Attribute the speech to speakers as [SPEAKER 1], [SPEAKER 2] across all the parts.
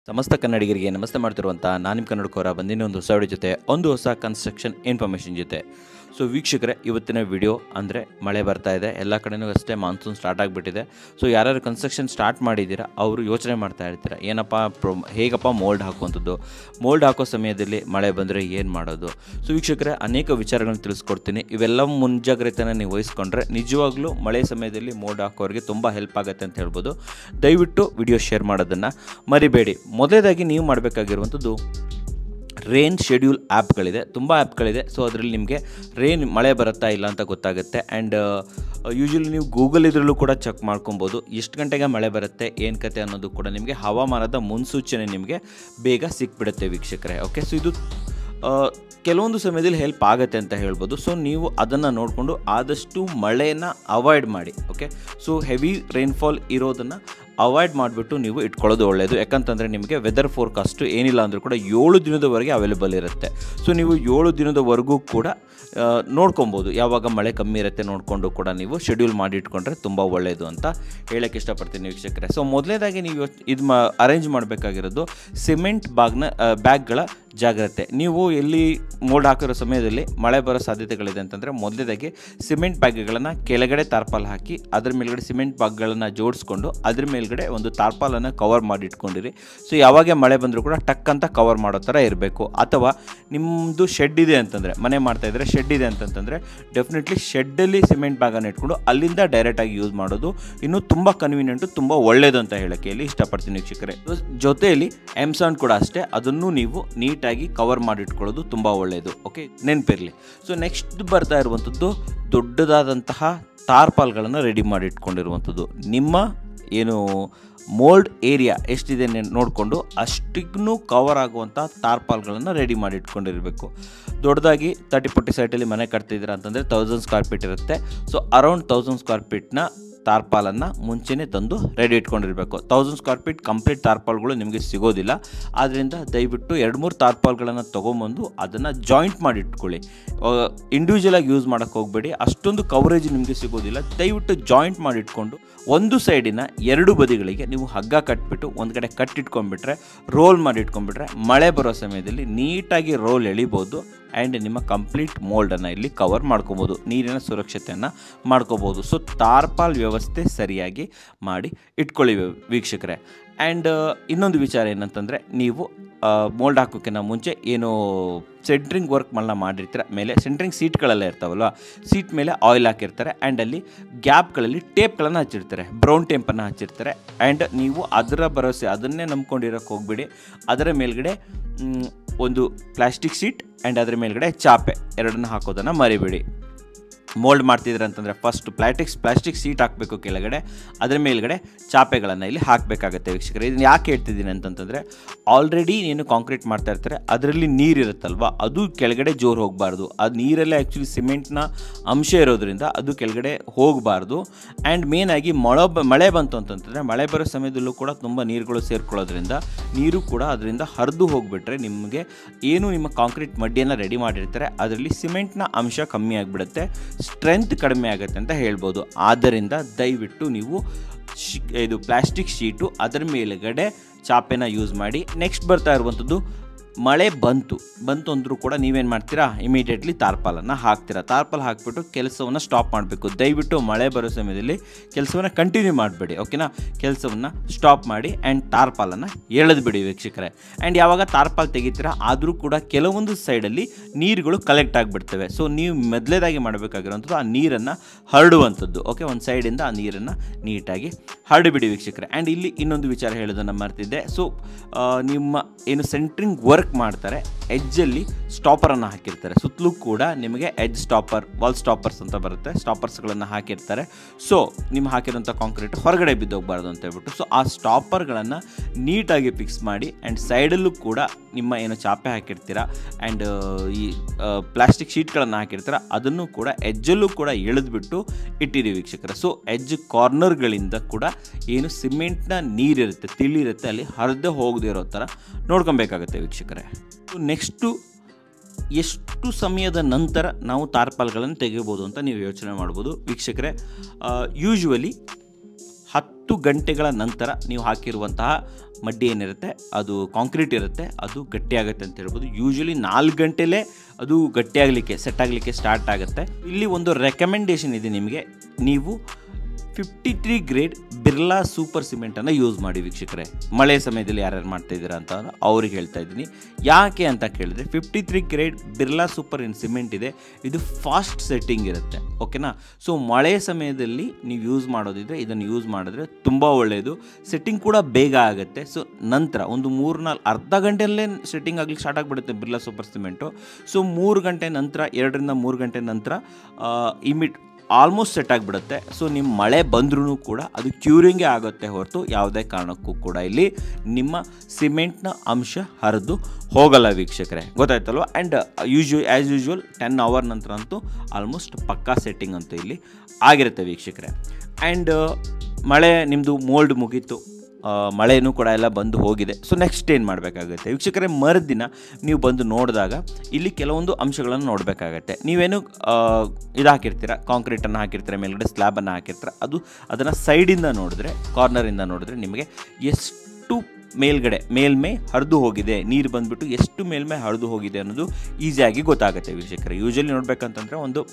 [SPEAKER 1] ಸಮಸ್ತ ಕನ್ನಡಿಗರಿಗೆ ನಮಸ್ತೆ ಮಾಡ್ತಿರುವಂಥ ನಾನು ನಿಮ್ಮ ಕನ್ನಡಕೋರ ಬಂದಿನ ಒಂದು ಹೊಸ ವಿಡಿಯೋ ಜೊತೆ ಒಂದು ಹೊಸ ಕನ್ಸ್ಟ್ರಕ್ಷನ್ ಇನ್ಫಾರ್ಮೇಷನ್ ಜೊತೆ. ಸೊ ವೀಕ್ಷಕರೇ, ಇವತ್ತಿನ ವಿಡಿಯೋ ಅಂದರೆ ಮಳೆ ಬರ್ತಾ ಇದೆ, ಎಲ್ಲ ಕಡೆಯೂ ಅಷ್ಟೇ ಮಾನ್ಸೂನ್ ಸ್ಟಾರ್ಟ್ ಆಗಿಬಿಟ್ಟಿದೆ. ಸೊ ಯಾರ್ಯಾರು ಕನ್ಸ್ಟ್ರಕ್ಷನ್ ಸ್ಟಾರ್ಟ್ ಮಾಡಿದ್ದೀರಾ ಅವರು ಯೋಚನೆ ಮಾಡ್ತಾ ಇರ್ತೀರ, ಏನಪ್ಪ ಹೇಗಪ್ಪ ಮೋಲ್ಡ್ ಹಾಕುವಂಥದ್ದು, ಮೋಲ್ಡ್ ಹಾಕೋ ಸಮಯದಲ್ಲಿ ಮಳೆ ಬಂದರೆ ಏನು ಮಾಡೋದು. ಸೊ ವೀಕ್ಷಕರೇ, ಅನೇಕ ವಿಚಾರಗಳನ್ನು ತಿಳಿಸ್ಕೊಡ್ತೀನಿ. ಇವೆಲ್ಲ ಮುಂಜಾಗ್ರತೆಯನ್ನು ನೀವು ವಹಿಸ್ಕೊಂಡ್ರೆ ನಿಜವಾಗ್ಲೂ ಮಳೆ ಸಮಯದಲ್ಲಿ ಮೋಲ್ಡ್ ಹಾಕೋರಿಗೆ ತುಂಬ ಹೆಲ್ಪ್ ಆಗುತ್ತೆ ಅಂತ ಹೇಳ್ಬೋದು. ದಯವಿಟ್ಟು ವಿಡಿಯೋ ಶೇರ್ ಮಾಡೋದನ್ನು ಮರಿಬೇಡಿ. ಮೊದಲೇದಾಗಿ ನೀವು ಮಾಡಬೇಕಾಗಿರುವಂಥದ್ದು ರೇನ್ ಶೆಡ್ಯೂಲ್ ಆ್ಯಪ್ಗಳಿದೆ, ತುಂಬ ಆ್ಯಪ್ಗಳಿದೆ. ಸೊ ಅದರಲ್ಲಿ ನಿಮಗೆ ಮಳೆ ಬರುತ್ತಾ ಇಲ್ಲ ಅಂತ ಗೊತ್ತಾಗುತ್ತೆ. ಆ್ಯಂಡ್ ಯೂಶ್ವಲಿ ನೀವು ಗೂಗಲ್ ಇದರಲ್ಲೂ ಕೂಡ ಚೆಕ್ ಮಾಡ್ಕೊಬೋದು, ಎಷ್ಟು ಗಂಟೆಗೆ ಮಳೆ ಬರುತ್ತೆ ಏನು ಕತೆ ಅನ್ನೋದು ಕೂಡ ನಿಮಗೆ ಹವಾಮಾನದ ಮುನ್ಸೂಚನೆ ನಿಮಗೆ ಬೇಗ ಸಿಕ್ಬಿಡುತ್ತೆ ವೀಕ್ಷಕರೇ. ಓಕೆ, ಸೊ ಇದು ಕೆಲವೊಂದು ಸಮಯದಲ್ಲಿ ಹೆಲ್ಪ್ ಆಗುತ್ತೆ ಅಂತ ಹೇಳ್ಬೋದು. ಸೊ ನೀವು ಅದನ್ನು ನೋಡಿಕೊಂಡು ಆದಷ್ಟು ಮಳೆನ ಅವಾಯ್ಡ್ ಮಾಡಿ. ಓಕೆ, ಸೊ ಹೆವಿ ರೈನ್ಫಾಲ್ ಇರೋದನ್ನು ಅವಾಯ್ಡ್ ಮಾಡಿಬಿಟ್ಟು ನೀವು ಇಟ್ಕೊಳ್ಳೋದು ಒಳ್ಳೆಯದು. ಯಾಕಂತಂದರೆ ನಿಮಗೆ ವೆದರ್ ಫೋರ್ಕಾಸ್ಟು ಏನಿಲ್ಲ ಅಂದರೂ ಕೂಡ 7 ದಿನದವರೆಗೆ ಅವೈಲೇಬಲ್ ಇರುತ್ತೆ. ಸೊ ನೀವು 7 ದಿನದವರೆಗೂ ಕೂಡ ನೋಡ್ಕೊಬೋದು, ಯಾವಾಗ ಮಳೆ ಕಮ್ಮಿ ಇರುತ್ತೆ ನೋಡಿಕೊಂಡು ಕೂಡ ನೀವು ಶೆಡ್ಯೂಲ್ ಮಾಡಿ ಇಟ್ಕೊಂಡ್ರೆ ತುಂಬ ಒಳ್ಳೆಯದು ಅಂತ ಹೇಳೋಕ್ಕೆ ಇಷ್ಟಪಡ್ತೀನಿ ವೀಕ್ಷಕರೇ. ಸೊ ಮೊದಲನೇದಾಗಿ ನೀವು ಅರೇಂಜ್ ಮಾಡಬೇಕಾಗಿರೋದು ಸಿಮೆಂಟ್ ಬ್ಯಾಗ್ಗಳ ಜಾಗ್ರತೆ. ನೀವು ಎಲ್ಲಿ ಮೋಲ್ಡ್ ಹಾಕಿರೋ ಸಮಯದಲ್ಲಿ ಮಳೆ ಬರೋ ಸಾಧ್ಯತೆಗಳಿದೆ ಅಂತಂದರೆ ಮೊದಲನೇದಾಗಿ ಸಿಮೆಂಟ್ ಬ್ಯಾಗ್ಗಳನ್ನು ಕೆಳಗಡೆ ತಾರ್ಪಾಲ್ ಹಾಕಿ ಅದ್ರ ಮೇಲ್ಗಡೆ ಸಿಮೆಂಟ್ ಬ್ಯಾಗ್ಗಳನ್ನು ಜೋಡಿಸ್ಕೊಂಡು ಅದ್ರ ಮೇಲ್ಗಡೆ ಒಂದು ತಾರ್ಪಾಲನ್ನು ಕವರ್ ಮಾಡಿ ಇಟ್ಕೊಂಡಿರಿ. ಸೊ ಯಾವಾಗ ಮಳೆ ಬಂದರೂ ಕೂಡ ಟಕ್ ಅಂತ ಕವರ್ ಮಾಡೋ ಥರ ಇರಬೇಕು. ಅಥವಾ ನಿಮ್ಮದು ಶೆಡ್ ಇದೆ ಅಂತಂದರೆ, ಮನೆ ಮಾಡ್ತಾಯಿದ್ರೆ ಶೆಡ್ ಇದೆ ಅಂತಂತಂದರೆ ಡೆಫಿನೆಟ್ಲಿ ಶೆಡ್ಡಲ್ಲಿ ಸಿಮೆಂಟ್ ಬ್ಯಾಗನ್ನು ಇಟ್ಕೊಂಡು ಅಲ್ಲಿಂದ ಡೈರೆಕ್ಟಾಗಿ ಯೂಸ್ ಮಾಡೋದು ಇನ್ನೂ ತುಂಬ ಕನ್ವೀನಿಯೆಂಟು, ತುಂಬ ಒಳ್ಳೆಯದು ಅಂತ ಹೇಳೋಕ್ಕೆ ಇಲ್ಲಿ ಇಷ್ಟಪಡ್ತೀನಿ ವೀಕ್ಷಕರೇ. ಜೊತೆಯಲ್ಲಿ ಎಮ್ಸಾನ್ ಕೂಡ ಅಷ್ಟೇ, ಅದನ್ನು ನೀವು ನೀಟಾಗಿ ಕವರ್ ಮಾಡಿಟ್ಕೊಳ್ಳೋದು ತುಂಬ ಒಳ್ಳೆಯದು. ಓಕೆ, ನೆನಪಿರಲಿ. ಸೊ ನೆಕ್ಸ್ಟ್ ಬರ್ತಾ ಇರುವಂಥದ್ದು ದೊಡ್ಡದಾದಂತಹ ತಾರ್ಪಾಲ್ಗಳನ್ನು ರೆಡಿ ಮಾಡಿ ಇಟ್ಕೊಂಡಿರುವಂಥದ್ದು. ನಿಮ್ಮ ಏನು ಮೋಲ್ಡ್ ಏರಿಯಾ ಎಷ್ಟಿದೆ ನೋಡಿಕೊಂಡು ಅಷ್ಟಿಗೂ ಕವರ್ ಆಗುವಂಥ ತಾರ್ಪಾಲ್ಗಳನ್ನು ರೆಡಿ ಮಾಡಿ ಇಟ್ಕೊಂಡಿರಬೇಕು. ದೊಡ್ಡದಾಗಿ 30-40 ಸೈಟಲ್ಲಿ ಮನೆ ಕಟ್ತಿದ್ದೀರಾ ಅಂತಂದರೆ 1000 ಸ್ಕ್ವೇರ್ ಫೀಟ್ ಇರುತ್ತೆ. ಸೊ ಅರೌಂಡ್ 1000 ಸ್ಕ್ವೇರ್ ಫೀಟ್ನ ತಾರ್ಪಾಲನ್ನು ಮುಂಚೆನೇ ತಂದು ರೆಡಿ ಇಟ್ಕೊಂಡಿರಬೇಕು. 1000 ಸ್ಕ್ವೇರ್ ಫೀಟ್ ಕಂಪ್ಲೀಟ್ ತಾರ್ಪಾಲ್ಗಳು ನಿಮಗೆ ಸಿಗೋದಿಲ್ಲ. ಆದ್ದರಿಂದ ದಯವಿಟ್ಟು 2-3 ತಾರ್ಪಾಲ್ಗಳನ್ನು ತೊಗೊಂಬಂದು ಅದನ್ನು ಜಾಯಿಂಟ್ ಮಾಡಿ ಇಟ್ಕೊಳ್ಳಿ. ಇಂಡಿವಿಜುವಲಾಗಿ ಯೂಸ್ ಮಾಡೋಕ್ಕೆ ಹೋಗಬೇಡಿ, ಅಷ್ಟೊಂದು ಕವರೇಜ್ ನಿಮಗೆ ಸಿಗೋದಿಲ್ಲ. ದಯವಿಟ್ಟು ಜಾಯಿಂಟ್ ಮಾಡಿ ಇಟ್ಕೊಂಡು ಒಂದು ಸೈಡಿನ 2 ಬದಿಗಳಿಗೆ ನೀವು ಹಗ್ಗ ಕಟ್ಬಿಟ್ಟು ಒಂದು ಕಡೆ ಕಟ್ಟಿಟ್ಕೊಂಡ್ಬಿಟ್ರೆ, ರೋಲ್ ಮಾಡಿ ಇಟ್ಕೊಂಡ್ಬಿಟ್ರೆ ಮಳೆ ಬರೋ ಸಮಯದಲ್ಲಿ ನೀಟಾಗಿ ರೋಲ್ ಎಳಿಬೋದು. ಆ್ಯಂಡ್ ನಿಮ್ಮ ಕಂಪ್ಲೀಟ್ ಮೋಲ್ಡನ್ನು ಇಲ್ಲಿ ಕವರ್ ಮಾಡ್ಕೊಬೋದು, ನೀರಿನ ಸುರಕ್ಷತೆಯನ್ನು ಮಾಡ್ಕೋಬೋದು. ಸೊ ತಾರ್ಪಾಲ್ ವ್ಯವಸ್ಥೆ ಸರಿಯಾಗಿ ಮಾಡಿ ಇಟ್ಕೊಳ್ಳಿ ವೀಕ್ಷಕರೇ. ಆ್ಯಂಡ್ ಇನ್ನೊಂದು ವಿಚಾರ ಏನಂತಂದರೆ, ನೀವು ಮೋಲ್ಡ್ ಹಾಕೋಕ್ಕಿಂತ ಮುಂಚೆ ಏನು ಸೆಂಟ್ರಿಂಗ್ ವರ್ಕ್ ಮಾಡಿರ್ತೀರ, ಮೇಲೆ ಸೆಂಟ್ರಿಂಗ್ ಸೀಟ್ಗಳೆಲ್ಲ ಇರ್ತಾವಲ್ವ, ಸೀಟ್ ಮೇಲೆ ಆಯಿಲ್ ಹಾಕಿರ್ತಾರೆ. ಆ್ಯಂಡ್ ಅಲ್ಲಿ ಗ್ಯಾಪ್ಗಳಲ್ಲಿ ಟೇಪ್ಗಳನ್ನು ಹಚ್ಚಿರ್ತಾರೆ, ಬ್ರೌನ್ ಟೇಪನ್ನು ಹಚ್ಚಿರ್ತಾರೆ. ಆ್ಯಂಡ್ ನೀವು ಅದರ ಭರವಸೆ ಅದನ್ನೇ ನಂಬ್ಕೊಂಡಿರೋಕ್ಕೆ ಹೋಗ್ಬೇಡಿ. ಅದರ ಮೇಲ್ಗಡೆ ಒಂದು ಪ್ಲಾಸ್ಟಿಕ್ ಶೀಟ್ ಆ್ಯಂಡ್ ಅದರ ಮೇಲ್ಗಡೆ ಚಾಪೆ ಎರಡನ್ನು ಹಾಕೋದನ್ನು ಮರಿಬೇಡಿ. ಮೋಲ್ಡ್ ಮಾಡ್ತಿದ್ರೆ ಅಂತಂದರೆ ಫಸ್ಟ್ ಪ್ಲಾಸ್ಟಿಕ್ ಸೀಟ್ ಹಾಕಬೇಕು ಕೆಳಗಡೆ, ಅದರ ಮೇಲ್ಗಡೆ ಚಾಪೆಗಳನ್ನು ಇಲ್ಲಿ ಹಾಕಬೇಕಾಗತ್ತೆ ವೀಕ್ಷಕರೇ. ಇದನ್ನು ಯಾಕೆ ಹೇಳ್ತಿದ್ದೀನಿ ಅಂತಂತಂದರೆ, ಆಲ್ರೆಡಿ ಏನು ಕಾಂಕ್ರೀಟ್ ಮಾಡ್ತಾ ಇರ್ತಾರೆ ಅದರಲ್ಲಿ ನೀರಿರುತ್ತಲ್ವ, ಅದು ಕೆಳಗಡೆ ಜೋರು ಹೋಗಬಾರ್ದು. ಅದು ನೀರಲ್ಲೇ ಆ್ಯಕ್ಚುಲಿ ಸಿಮೆಂಟ್ನ ಅಂಶ ಇರೋದ್ರಿಂದ ಅದು ಕೆಳಗಡೆ ಹೋಗಬಾರ್ದು. ಆ್ಯಂಡ್ ಮೇನಾಗಿ ಮಳೆ ಬಂತು ಅಂತಂತಂದರೆ, ಮಳೆ ಬರೋ ಸಮಯದಲ್ಲೂ ಕೂಡ ತುಂಬ ನೀರುಗಳು ಸೇರ್ಕೊಳ್ಳೋದ್ರಿಂದ ನೀರು ಕೂಡ ಅದರಿಂದ ಹರಿದು ಹೋಗಿಬಿಟ್ರೆ ನಿಮಗೆ ಏನು ನಿಮ್ಮ ಕಾಂಕ್ರೀಟ್ ಮಡ್ಡಿಯನ್ನು ರೆಡಿ ಮಾಡಿರ್ತಾರೆ ಅದರಲ್ಲಿ ಸಿಮೆಂಟ್ನ ಅಂಶ ಕಮ್ಮಿ ಆಗಿಬಿಡುತ್ತೆ, ಸ್ಟ್ರೆಂತ್ ಕಡಿಮೆ ಆಗುತ್ತೆ ಅಂತ ಹೇಳ್ಬೋದು. ಆದ್ದರಿಂದ ದಯವಿಟ್ಟು ನೀವು ಇದು ಪ್ಲಾಸ್ಟಿಕ್ ಶೀಟು ಅದರ ಮೇಲುಗಡೆ ಚಾಪೆನ ಯೂಸ್ ಮಾಡಿ. ನೆಕ್ಸ್ಟ್ ಬರ್ತಾ ಇರುವಂಥದ್ದು, ಮಳೆ ಬಂತು ಅಂದರೂ ಕೂಡ ನೀವೇನು ಮಾಡ್ತೀರಾ, ಇಮಿಡಿಯೇಟ್ಲಿ ತಾರ್ಪಾಲನ್ನು ಹಾಕ್ತೀರಾ. ತಾರ್ಪಾಲ್ ಹಾಕಿಬಿಟ್ಟು ಕೆಲಸವನ್ನು ಸ್ಟಾಪ್ ಮಾಡಬೇಕು. ದಯವಿಟ್ಟು ಮಳೆ ಬರೋ ಸಮಯದಲ್ಲಿ ಕೆಲಸವನ್ನು ಕಂಟಿನ್ಯೂ ಮಾಡಬೇಡಿ. ಓಕೆನಾ, ಕೆಲಸವನ್ನು ಸ್ಟಾಪ್ ಮಾಡಿ ಆ್ಯಂಡ್ ತಾರ್ಪಾಲನ್ನು ಎಳೆದ್ಬಿಡಿ ವೀಕ್ಷಕರೇ. ಆ್ಯಂಡ್ ಯಾವಾಗ ತಾರ್ಪಾಲ್ ತೆಗಿತೀರಾ ಆದರೂ ಕೂಡ ಕೆಲವೊಂದು ಸೈಡಲ್ಲಿ ನೀರುಗಳು ಕಲೆಕ್ಟ್ ಆಗಿಬಿಡ್ತವೆ. ಸೊ ನೀವು ಮೊದಲೇದಾಗಿ ಮಾಡಬೇಕಾಗಿರೋಂಥದ್ದು ಆ ನೀರನ್ನು ಹರಡುವಂಥದ್ದು. ಓಕೆ, ಒಂದು ಸೈಡಿಂದ ಆ ನೀರನ್ನು ನೀಟಾಗಿ ಹರಡಿಬಿಡಿ ವೀಕ್ಷಕರೇ. ಆ್ಯಂಡ್ ಇಲ್ಲಿ ಇನ್ನೊಂದು ವಿಚಾರ ಹೇಳೋದನ್ನು ಮರ್ತಿದ್ದೆ. ಸೊ ನಿಮ್ಮ ಏನು ಸೆಂಟ್ರಿಂಗ್ ವರ್ಕ್ ಮಾಡ್ತಾರೆ, ಎಜ್ಜಲ್ಲಿ ಸ್ಟಾಪರನ್ನು ಹಾಕಿರ್ತಾರೆ, ಸುತ್ತಲೂ ಕೂಡ ನಿಮಗೆ ಎಜ್ ಸ್ಟಾಪರ್, ವಾಲ್ ಸ್ಟಾಪರ್ಸ್ ಅಂತ ಬರುತ್ತೆ, ಸ್ಟಾಪರ್ಸ್ಗಳನ್ನು ಹಾಕಿರ್ತಾರೆ. ಸೊ ನಿಮ್ಮ ಹಾಕಿರೋಂಥ ಕಾಂಕ್ರೀಟ್ ಹೊರಗಡೆ ಬಿದ್ದೋಗಬಾರ್ದು ಅಂತ ಹೇಳ್ಬಿಟ್ಟು ಸೊ ಆ ಸ್ಟಾಪರ್ಗಳನ್ನು ನೀಟಾಗಿ ಫಿಕ್ಸ್ ಮಾಡಿ. ಆ್ಯಂಡ್ ಸೈಡಲ್ಲೂ ಕೂಡ ನಿಮ್ಮ ಏನು ಚಾಪೆ ಹಾಕಿರ್ತೀರಾ ಆ್ಯಂಡ್ ಈ ಪ್ಲಾಸ್ಟಿಕ್ ಶೀಟ್ಗಳನ್ನು ಹಾಕಿರ್ತೀರ ಅದನ್ನು ಕೂಡ ಎಜ್ಜಲ್ಲೂ ಕೂಡ ಎಳೆದ್ಬಿಟ್ಟು ಇಟ್ಟಿರಿ ವೀಕ್ಷಕರ. ಸೊ ಎಜ್ ಕಾರ್ನರ್ಗಳಿಂದ ಕೂಡ ಏನು ಸಿಮೆಂಟ್ನ ನೀರಿರುತ್ತೆ, ತಿಳಿರುತ್ತೆ, ಅಲ್ಲಿ ಹರಿದೇ ಹೋಗದೇ ಇರೋ ಥರ ನೋಡ್ಕೊಬೇಕಾಗತ್ತೆ ವೀಕ್ಷಕರೇ. ನೆಕ್ಸ್ಟು ಎಷ್ಟು ಸಮಯದ ನಂತರ ನಾವು ತಾರ್ಪಾಲ್ಗಳನ್ನು ತೆಗಿಬೋದು ಅಂತ ನೀವು ಯೋಚನೆ ಮಾಡ್ಬೋದು ವೀಕ್ಷಕರೇ. ಯೂಶ್ವಲಿ 10 ಗಂಟೆಗಳ ನಂತರ ನೀವು ಹಾಕಿರುವಂತಹ ಮಡ್ಡಿ ಏನಿರುತ್ತೆ ಅದು ಕಾಂಕ್ರೀಟ್ ಇರುತ್ತೆ ಅದು ಗಟ್ಟಿಯಾಗುತ್ತೆ ಅಂತ ಹೇಳ್ಬೋದು. ಯೂಶ್ವಲಿ 4 ಗಂಟೆಲೇ ಅದು ಗಟ್ಟಿಯಾಗಲಿಕ್ಕೆ ಸೆಟ್ ಆಗಲಿಕ್ಕೆ ಸ್ಟಾರ್ಟ್ ಆಗುತ್ತೆ. ಇಲ್ಲಿ ಒಂದು ರೆಕಮೆಂಡೇಷನ್ ಇದೆ ನಿಮಗೆ, ನೀವು 53 ಗ್ರೇಡ್ ಬಿರ್ಲಾ ಸೂಪರ್ ಸಿಮೆಂಟನ್ನು ಯೂಸ್ ಮಾಡಿ ವೀಕ್ಷಕರೇ. ಮಳೆ ಸಮಯದಲ್ಲಿ ಯಾರ್ಯಾರು ಮಾಡ್ತಾ ಇದ್ದೀರಾ ಅಂತ ಅವ್ರಿಗೆ ಹೇಳ್ತಾ ಇದ್ದೀನಿ. ಯಾಕೆ ಅಂತ ಕೇಳಿದ್ರೆ 53 ಗ್ರೇಡ್ ಬಿರ್ಲಾ ಸೂಪರ್ ಸಿಮೆಂಟ್ ಇದೆ, ಇದು ಫಾಸ್ಟ್ ಸೆಟ್ಟಿಂಗ್ ಇರುತ್ತೆ, ಓಕೆನಾ. ಸೊ ಮಳೆ ಸಮಯದಲ್ಲಿ ನೀವು ಯೂಸ್ ಮಾಡೋದಿದ್ರೆ ಇದನ್ನು ಯೂಸ್ ಮಾಡಿದ್ರೆ ತುಂಬ ಒಳ್ಳೆಯದು, ಸೆಟ್ಟಿಂಗ್ ಕೂಡ ಬೇಗ ಆಗುತ್ತೆ. ಸೊ ನಂತರ ಒಂದು 3-4 ಅರ್ಧ ಗಂಟೆಯಲ್ಲೇ ಸೆಟ್ಟಿಂಗ್ ಆಗಲಿಕ್ಕೆ ಸ್ಟಾರ್ಟ್ ಆಗಿಬಿಡುತ್ತೆ ಬಿರ್ಲಾ ಸೂಪರ್ ಸಿಮೆಂಟು. ಸೊ 3 ಗಂಟೆ ನಂತರ 2-3 ಗಂಟೆ ನಂತರ ಆಲ್ಮೋಸ್ಟ್ ಸೆಟ್ ಆಗಿಬಿಡುತ್ತೆ. ಸೊ ನಿಮ್ಮ ಮಳೆ ಬಂದ್ರೂ ಕೂಡ ಅದು ಕ್ಯೂರಿಂಗೇ ಆಗುತ್ತೆ ಹೊರತು ಯಾವುದೇ ಕಾರಣಕ್ಕೂ ಕೂಡ ಇಲ್ಲಿ ನಿಮ್ಮ ಸಿಮೆಂಟ್ನ ಅಂಶ ಹರಿದು ಹೋಗಲ್ಲ ವೀಕ್ಷಕರೇ, ಗೊತ್ತಾಯ್ತಲ್ವ. ಆ್ಯಂಡ್ ಆ್ಯಸ್ ಯೂಶ್ವಲ್ 10 ಅವರ್ ನಂತರ ಅಂತೂ ಆಲ್ಮೋಸ್ಟ್ ಪಕ್ಕಾ ಸೆಟ್ಟಿಂಗ್ ಅಂತೂ ಇಲ್ಲಿ ಆಗಿರುತ್ತೆ ವೀಕ್ಷಕರೇ. ಆ್ಯಂಡ್ ಮಳೆ ನಿಮ್ಮದು ಮೋಲ್ಡ್ ಮುಗೀತು, ಮಳೆನೂ ಕೂಡ ಎಲ್ಲ ಬಂದು ಹೋಗಿದೆ. ಸೊ ನೆಕ್ಸ್ಟ್ ಏನು ಮಾಡಬೇಕಾಗುತ್ತೆ ವೀಕ್ಷಕರೇ, ಮರುದಿನ ನೀವು ಬಂದು ನೋಡಿದಾಗ ಇಲ್ಲಿ ಕೆಲವೊಂದು ಅಂಶಗಳನ್ನು ನೋಡಬೇಕಾಗತ್ತೆ. ನೀವೇನು ಇದು ಹಾಕಿರ್ತೀರ, ಕಾಂಕ್ರೀಟನ್ನು ಹಾಕಿರ್ತೀರ, ಮೇಲ್ಗಡೆ ಸ್ಲ್ಯಾಬನ್ನು ಹಾಕಿರ್ತೀರ, ಅದನ್ನು ಸೈಡಿಂದ ನೋಡಿದ್ರೆ, ಕಾರ್ನರಿಂದ ನೋಡಿದ್ರೆ ನಿಮಗೆ ಎಷ್ಟು ಮೇಲ್ಮೈ ಹರಿದು ಹೋಗಿದೆ, ನೀರು ಬಂದುಬಿಟ್ಟು ಎಷ್ಟು ಮೇಲ್ಮೈ ಹರಿದು ಹೋಗಿದೆ ಅನ್ನೋದು ಈಸಿಯಾಗಿ ಗೊತ್ತಾಗುತ್ತೆ ವೀಕ್ಷಕರೇ. ಯೂಶಲಿ ನೋಡಬೇಕಂತಂದರೆ ಒಂದು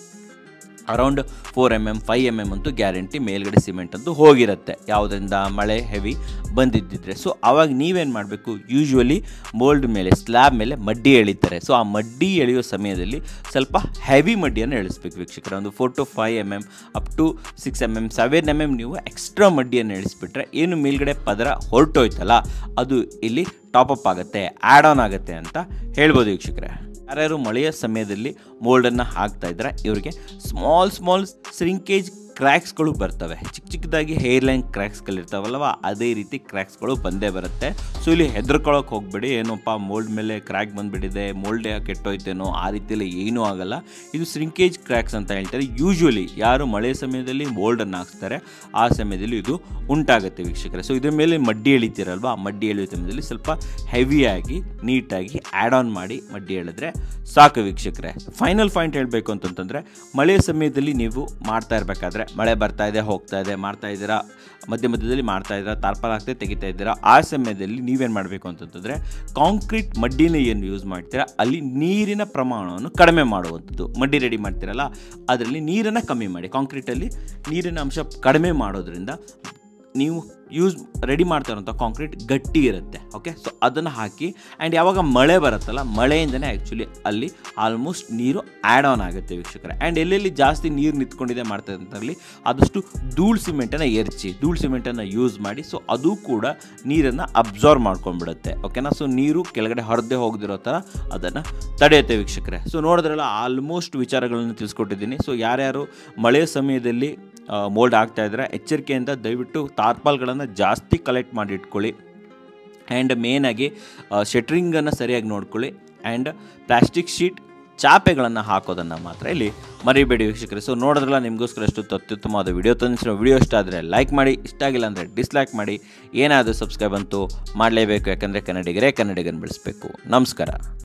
[SPEAKER 1] ಅರೌಂಡ್ 4 mm 5 mm ಅಂತೂ ಗ್ಯಾರಂಟಿ ಮೇಲ್ಗಡೆ ಸಿಮೆಂಟ್ ಅಂತೂ ಹೋಗಿರುತ್ತೆ, ಯಾವುದರಿಂದ ಮಳೆ ಹೆವಿ ಬಂದಿದ್ದಿದ್ರೆ. ಸೊ ಆವಾಗ ನೀವೇನು ಮಾಡಬೇಕು, ಯೂಶ್ವಲಿ ಮೋಲ್ಡ್ ಮೇಲೆ ಸ್ಲ್ಯಾಬ್ ಮೇಲೆ ಮಡ್ಡಿ ಎಳಿತಾರೆ. ಸೊ ಆ ಮಡ್ಡಿ ಎಳೆಯೋ ಸಮಯದಲ್ಲಿ ಸ್ವಲ್ಪ ಹೆವಿ ಮಡ್ಡಿಯನ್ನು ಎಳಿಸ್ಬೇಕು ವೀಕ್ಷಕರ. ಒಂದು 4 to 5 mm up to 6 mm 7 mm ನೀವು ಎಕ್ಸ್ಟ್ರಾ ಮಡ್ಡಿಯನ್ನು ಎಳಿಸ್ಬಿಟ್ರೆ ಏನು ಮೇಲ್ಗಡೆ ಪದರ ಹೊರಟೋಯ್ತಲ್ಲ ಅದು ಇಲ್ಲಿ ಟಾಪಪ್ ಆಗುತ್ತೆ, ಆ್ಯಡ್ ಆನ್ ಆಗುತ್ತೆ ಅಂತ ಹೇಳ್ಬೋದು ವೀಕ್ಷಕರೇ. ಯಾರ್ಯಾರು ಮಳೆಯ ಸಮಯದಲ್ಲಿ ಮೋಲ್ಡನ್ನು ಹಾಕ್ತಾ ಇದ್ದಾರೆ ಇವರಿಗೆ ಸ್ಮಾಲ್ ಸ್ರಿಂಕೇಜ್ ಕ್ರ್ಯಾಕ್ಸ್ಗಳು ಬರ್ತವೆ, ಚಿಕ್ಕದಾಗಿ ಹೇರ್ಲೈನ್ ಕ್ರ್ಯಾಕ್ಸ್ಗಳಿರ್ತಾವಲ್ವ ಅದೇ ರೀತಿ ಕ್ರ್ಯಾಕ್ಸ್ಗಳು ಬಂದೇ ಬರುತ್ತೆ. ಸೊ ಇಲ್ಲಿ ಹೆದರ್ಕೊಳ್ಳೋಕೆ ಹೋಗ್ಬೇಡಿ, ಏನಪ್ಪ ಮೋಲ್ಡ್ ಮೇಲೆ ಕ್ರ್ಯಾಕ್ ಬಂದುಬಿಟ್ಟಿದೆ, ಮೋಲ್ಡೇ ಕೆಟ್ಟೋಯ್ತೇನೋ, ಆ ರೀತಿಯಲ್ಲಿ ಏನೂ ಆಗಲ್ಲ. ಇದು ಸ್ರಿಂಕೇಜ್ ಕ್ರ್ಯಾಕ್ಸ್ ಅಂತ ಹೇಳ್ತಾರೆ. ಯೂಶ್ವಲಿ ಯಾರು ಮಳೆ ಸಮಯದಲ್ಲಿ ಮೋಲ್ಡನ್ನು ಹಾಕ್ತಾರೆ ಆ ಸಮಯದಲ್ಲಿ ಇದು ಉಂಟಾಗುತ್ತೆ ವೀಕ್ಷಕರೇ. ಸೊ ಇದ್ರ ಮೇಲೆ ಮಡ್ಡಿ ಎಳಿತೀರಲ್ವ, ಆ ಮಡ್ಡಿ ಎಳೆಯೋ ಸಮಯದಲ್ಲಿ ಸ್ವಲ್ಪ ಹೆವಿಯಾಗಿ ನೀಟಾಗಿ ಆ್ಯಡ್ ಆನ್ ಮಾಡಿ ಮಡ್ಡಿ ಎಳೆದ್ರೆ ಸಾಕು ವೀಕ್ಷಕರೇ. ಫೈನಲ್ ಪಾಯಿಂಟ್ ಹೇಳಬೇಕು ಅಂತಂತಂದರೆ, ಮಳೆಯ ಸಮಯದಲ್ಲಿ ನೀವು ಮಾಡ್ತಾ ಇರಬೇಕಾದ್ರೆ ಮಳೆ ಬರ್ತಾ ಇದೆ ಹೋಗ್ತಾ ಇದೆ ಮಾಡ್ತಾ ಇದ್ದೀರಾ, ಮಧ್ಯದಲ್ಲಿ ಮಾಡ್ತಾ ಇದ್ದೀರಾ, ತಾರ್ಪಾಲ್ ಹಾಕ್ತಾ ತೆಗಿತಾ ಇದ್ದೀರಾ, ಆ ಸಮಯದಲ್ಲಿ ನೀವೇನು ಮಾಡಬೇಕು ಅಂತಂತಂದರೆ ಕಾಂಕ್ರೀಟ್ ಮಡ್ಡಿನ ಏನು ಯೂಸ್ ಮಾಡ್ತೀರಾ ಅಲ್ಲಿ ನೀರಿನ ಪ್ರಮಾಣವನ್ನು ಕಡಿಮೆ ಮಾಡುವಂಥದ್ದು. ಮಡ್ಡಿ ರೆಡಿ ಮಾಡ್ತೀರಲ್ಲ ಅದರಲ್ಲಿ ನೀರನ್ನು ಕಮ್ಮಿ ಮಾಡಿ, ಕಾಂಕ್ರೀಟಲ್ಲಿ ನೀರಿನ ಅಂಶ ಕಡಿಮೆ ಮಾಡೋದ್ರಿಂದ ನೀವು ರೆಡಿ ಮಾಡ್ತಾ ಇರೋಂಥ ಕಾಂಕ್ರೀಟ್ ಗಟ್ಟಿ ಇರುತ್ತೆ, ಓಕೆ. ಸೊ ಅದನ್ನು ಹಾಕಿ ಆ್ಯಂಡ್ ಯಾವಾಗ ಮಳೆ ಬರುತ್ತಲ್ಲ ಮಳೆಯಿಂದನೇ ಆ್ಯಕ್ಚುಲಿ ಅಲ್ಲಿ ಆಲ್ಮೋಸ್ಟ್ ನೀರು ಆ್ಯಡ್ ಆನ್ ಆಗುತ್ತೆ ವೀಕ್ಷಕರೇ. ಆ್ಯಂಡ್ ಎಲ್ಲೆಲ್ಲಿ ಜಾಸ್ತಿ ನೀರು ನಿಂತ್ಕೊಂಡಿದೆ ಮಾಡ್ತಾ ಇದ್ದಲ್ಲಿ ಆದಷ್ಟು ಧೂಳು ಸಿಮೆಂಟನ್ನು ಧೂಳು ಸಿಮೆಂಟನ್ನು ಯೂಸ್ ಮಾಡಿ. ಸೊ ಅದು ಕೂಡ ನೀರನ್ನು ಅಬ್ಸಾರ್ವ್ ಮಾಡ್ಕೊಂಡ್ಬಿಡುತ್ತೆ, ಓಕೆನಾ. ಸೊ ನೀರು ಕೆಳಗಡೆ ಹೊರದೇ ಹೋಗದಿರೋ ಥರ ಅದನ್ನು ತಡೆಯುತ್ತೆ ವೀಕ್ಷಕರೇ. ಸೊ ನೋಡಿದ್ರಲ್ಲ ಆಲ್ಮೋಸ್ಟ್ ವಿಚಾರಗಳನ್ನು ತಿಳಿಸ್ಕೊಟ್ಟಿದ್ದೀನಿ. ಸೊ ಯಾರ್ಯಾರು ಮಳೆಯ ಸಮಯದಲ್ಲಿ ಮೋಲ್ಡ್ ಆಗ್ತಾ ಇದ್ರೆ ಎಚ್ಚರಿಕೆಯಿಂದ ದಯವಿಟ್ಟು ತಾರ್ಪಾಲ್ಗಳನ್ನು ಜಾಸ್ತಿ ಕಲೆಕ್ಟ್ ಮಾಡಿ ಇಟ್ಕೊಳ್ಳಿ. ಆ್ಯಂಡ್ ಮೇನಾಗಿ ಶಟ್ರಿಂಗನ್ನು ಸರಿಯಾಗಿ ನೋಡ್ಕೊಳ್ಳಿ. ಆ್ಯಂಡ್ ಪ್ಲಾಸ್ಟಿಕ್ ಶೀಟ್ ಚಾಪೆಗಳನ್ನು ಹಾಕೋದನ್ನು ಮಾತ್ರ ಇಲ್ಲಿ ಮರಿಬೇಡಿ ವೀಕ್ಷಕರೇ. ಸೊ ನೋಡಿದ್ರಲ್ಲ ನಿಮಗೋಸ್ಕರ ಎಷ್ಟು ಅತ್ಯುತ್ತಮವಾದ ವಿಡಿಯೋ ತಂದಿರೋ. ವಿಡಿಯೋ ಇಷ್ಟ ಆದರೆ ಲೈಕ್ ಮಾಡಿ, ಇಷ್ಟ ಆಗಿಲ್ಲ ಅಂದರೆ ಡಿಸ್ಲೈಕ್ ಮಾಡಿ. ಏನಾದರೂ ಸಬ್ಸ್ಕ್ರೈಬ್ ಅಂತೂ ಮಾಡಲೇಬೇಕು, ಯಾಕಂದರೆ ಕನ್ನಡಿಗರೇ ಕನ್ನಡಿಗರನ್ನು ಬೆಳೆಸಬೇಕು. ನಮಸ್ಕಾರ.